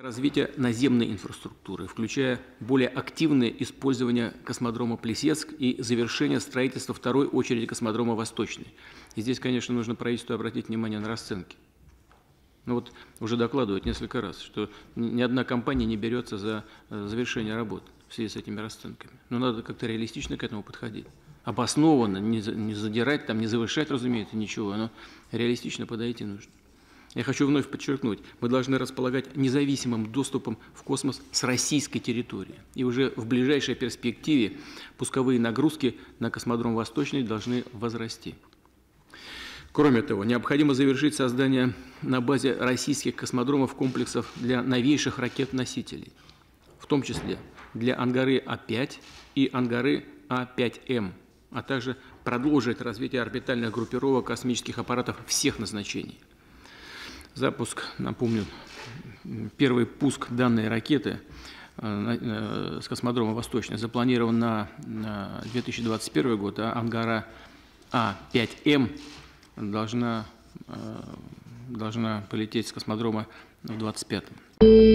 Развитие наземной инфраструктуры, включая более активное использование космодрома Плесецк и завершение строительства второй очереди космодрома Восточный. И здесь, конечно, нужно правительству обратить внимание на расценки. Ну вот уже докладывают несколько раз, что ни одна компания не берется за завершение работ в связи с этими расценками. Но надо как-то реалистично к этому подходить. Обоснованно, не задирать, там, не завышать, разумеется, ничего, но реалистично подойти нужно. Я хочу вновь подчеркнуть, мы должны располагать независимым доступом в космос с российской территории. И уже в ближайшей перспективе пусковые нагрузки на космодром Восточный должны возрасти. Кроме того, необходимо завершить создание на базе российских космодромов комплексов для новейших ракет-носителей, в том числе для Ангары А5 и Ангары А5М, а также продолжить развитие орбитальных группировок космических аппаратов всех назначений. Запуск, напомню, первый пуск данной ракеты с космодрома Восточный запланирован на 2021 год, а Ангара А5М должна полететь с космодрома в 2025.